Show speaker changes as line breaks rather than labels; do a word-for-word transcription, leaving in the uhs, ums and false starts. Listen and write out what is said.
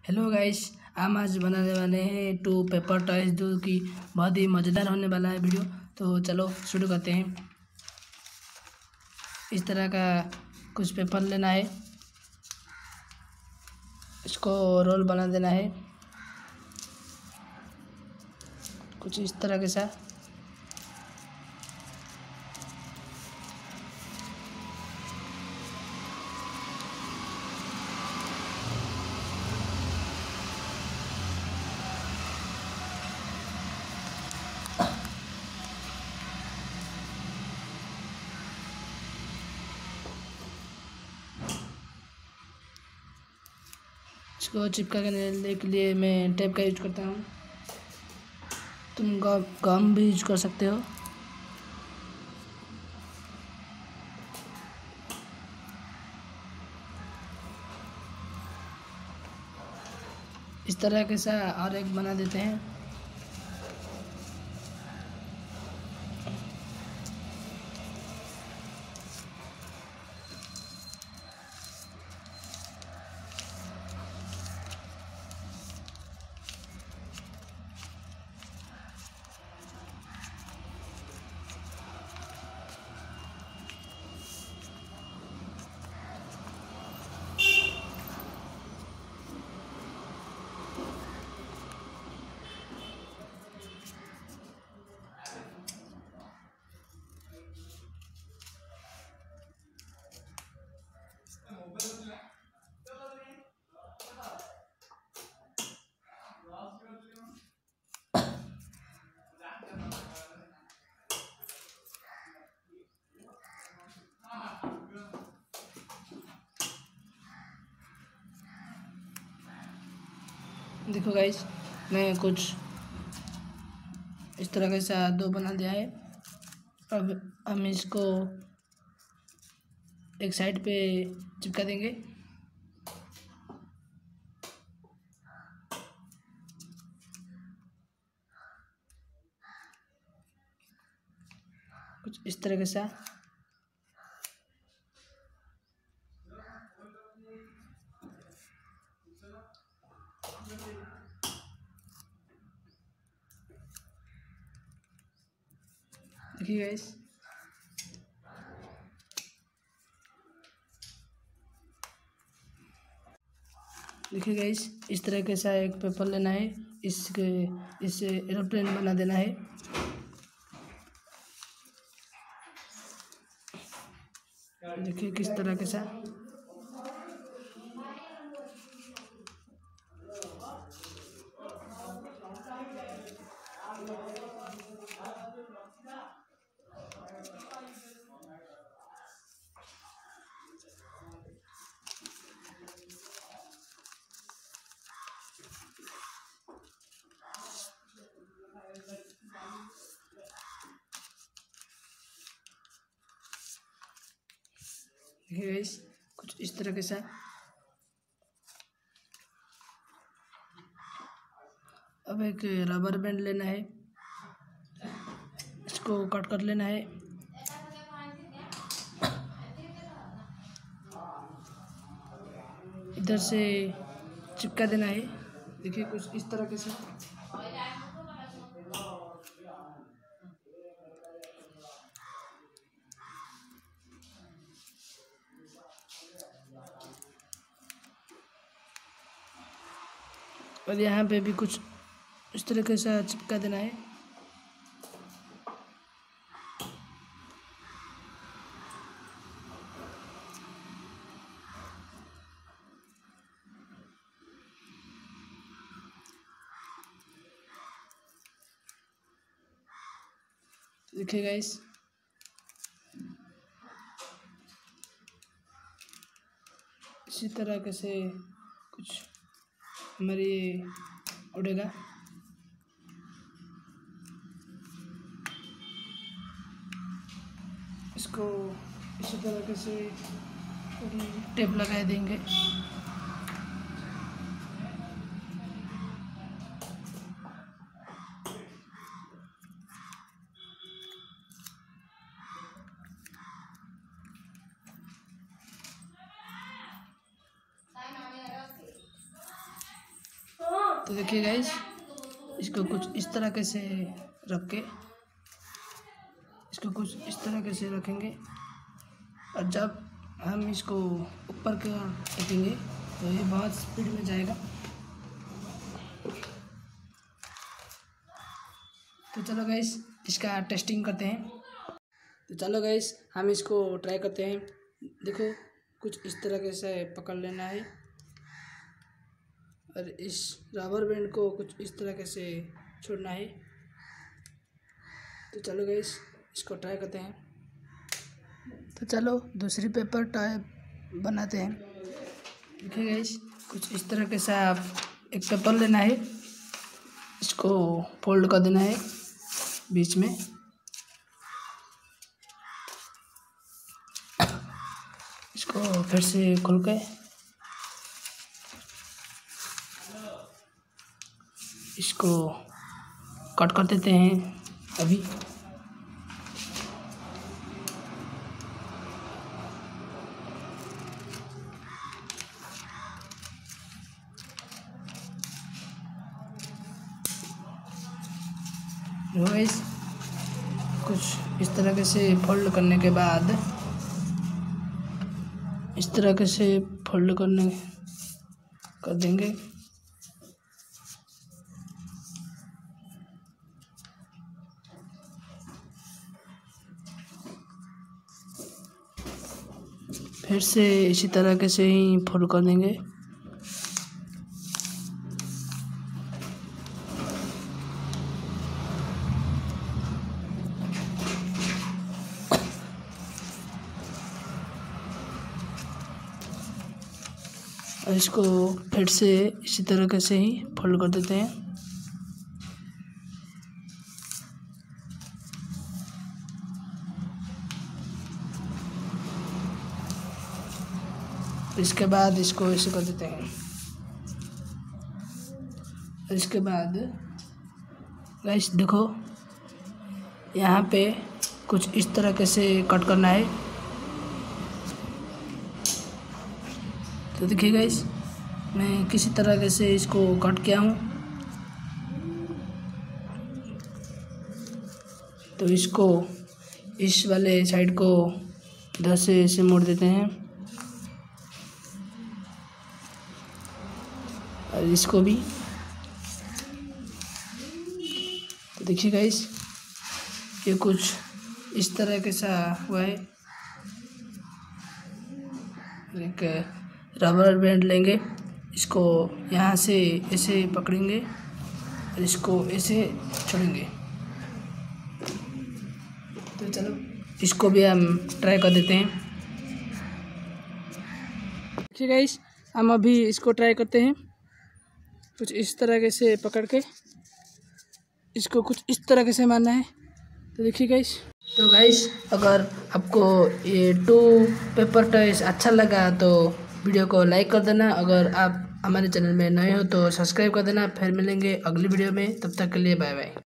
Hello guys, हम आज बनाने वाले हैं टू पेपर टॉयज जो कि बहुत ही मज़ेदार होने वाला है वीडियो। तो चलो शुरू करते हैं। इस तरह का कुछ पेपर लेना है, इसको रोल बना देना है कुछ इस तरह के साथ। इसको चिपका करने के लिए मैं टेप का यूज करता हूँ। तुम गम भी यूज कर सकते हो। इस तरह के सा और एक बना देते हैं। देखो गाइस, मैं कुछ इस तरह का सा दो बना दिया है। अब हम इसको एक साइड पे चिपका देंगे। कुछ इस तरह का सा देखिए गाइस, देखिए गाइस, इस तरह के सा एक पेपर लेना है। इसके इससे एरोप्लेन बना देना है। देखिए किस तरह के सा देखिए गाइस, कुछ इस तरह के सा अब एक रबर बैंड लेना है, इसको कट कर लेना है। इधर से चिपका देना है। देखिए कुछ इस तरह के से और यहाँ पे भी कुछ इस तरीके से चिपका देना है। देखिए गाइस, इसी तरह के से कुछ हमारी उड़ेगा। इसको इसी तरह से टेप लगा देंगे। तो देखिए गाइस, इसको कुछ इस तरह से रख के इसको कुछ इस तरह से रखेंगे और जब हम इसको ऊपर की ओर रखेंगे तो ये बहुत स्पीड में जाएगा। तो चलो गाइस, इसका टेस्टिंग करते हैं। तो चलो गाइस, हम इसको ट्राई करते हैं। देखो, कुछ इस तरह से पकड़ लेना है और इस रबर बैंड को कुछ इस तरह से छोड़ना है। तो चलो गाइस, इसको ट्राई करते हैं। तो चलो दूसरी पेपर टाइप बनाते हैं। देखिए गाइस, कुछ इस तरह से आप एक पेपर लेना है, इसको फोल्ड कर देना है बीच में। इसको फिर से खोल के इसको कट कर देते हैं अभी। गाइस, कुछ इस तरह से फोल्ड करने के बाद इस तरह से फोल्ड करने कर देंगे। फिर से इसी तरह से ही फोल्ड कर देंगे। और इसको फिर से इसी तरह से ही फोल्ड कर देते हैं। इसके बाद इसको ऐसे कर देते हैं। और इसके बाद गाइस देखो, यहाँ पे कुछ इस तरह से कट करना है। तो देखिए गाइस, मैं किसी तरह से इसको कट किया हूँ। तो इसको इस वाले साइड को इधर से ऐसे मोड़ देते हैं और इसको भी। तो देखिए गाइस, ये कुछ इस तरह के सा हुआ है। एक रबर बैंड लेंगे, इसको यहाँ से ऐसे पकड़ेंगे और इसको ऐसे छोड़ेंगे। तो चलो इसको भी हम ट्राई कर देते हैं। ठीक है गाइस, हम अभी इसको ट्राई करते हैं। कुछ इस तरह से पकड़ के इसको कुछ इस तरह से मारना है। तो देखिए गाइस, तो गाइस अगर आपको ये टू पेपर टॉयज अच्छा लगा तो वीडियो को लाइक कर देना। अगर आप हमारे चैनल में नए हो तो सब्सक्राइब कर देना। फिर मिलेंगे अगली वीडियो में, तब तक के लिए बाय बाय।